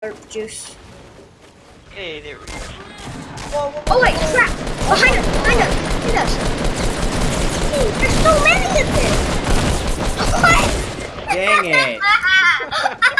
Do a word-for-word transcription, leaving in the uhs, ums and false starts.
Herb juice. Hey, there we go. Whoa, whoa, whoa, Oh wait, whoa. crap! Behind us! Behind us! Behind us! Hey, there's so many of this! What? Dang it.